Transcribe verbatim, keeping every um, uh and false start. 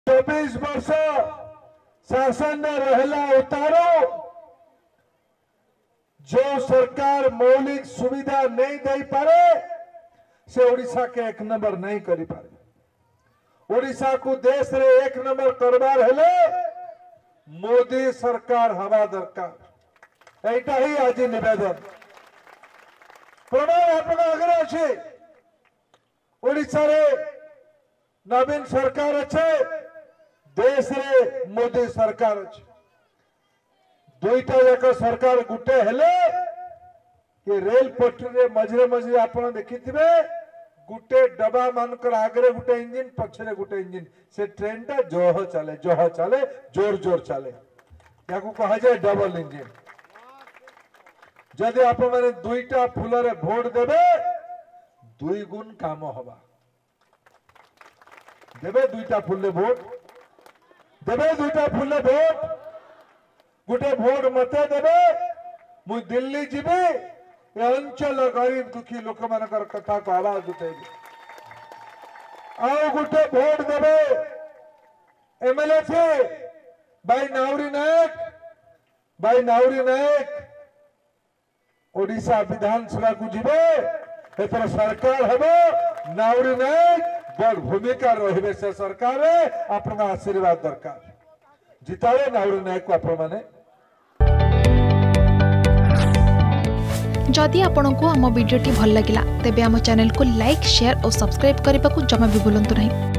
चौबीस वर्ष शासन रहला उतारो जो सरकार मौलिक सुविधा नहीं दे पारे से ओडिशा के एक नंबर नहीं करी पारे। ओडिशा को देश रे एक नंबर करबार हेले मोदी सरकार हवा दरकार। एटा ही आज निवेदन प्रमाण आपन आगे अच्छे। ओडिशा रे नवीन सरकार अच्छे, देश रे मोदी सरकार अच्छे। दुईटा जाक सरकार गुटे हेले कि रेल पटरी रे मझे मझे आपन देखिथिबे गुटे डबा मानकर आगरे गुटे इंजिन पछरे गुटे इंजिन से ट्रेन टा जोह चले जोह चले जोर जोर चले याकू कहा जाए डबल इंजिन। जदि आप माने दुईटा फूल रे भोट देबे दुई गुण काम हवा। देबे दुईटा फूल रे भोट देबे दुईटा फूल रे भोट गुटे भोट मते देबे मु दिल्ली जीबे अंचल गरीब दुखी लोक मानकर कथा को आवाज उठेबी। आ गुटे भोट देबे एमएलए से भाई नाउरी नायक भाई नाउरी नायक ओडिशा विधानसभा को जीवे एथर सरकार हेबो नाउरी नायक बड़ भूमिका रहिबे से सरकार आपन आशीर्वाद दरकार। जितावे नाउरी नायक को आपण माने। जदि आपंक आम भिडी भल लगा तेब आम चैनल को लाइक शेयर और सब्सक्राइब करने को जमा भी भूलु नहीं।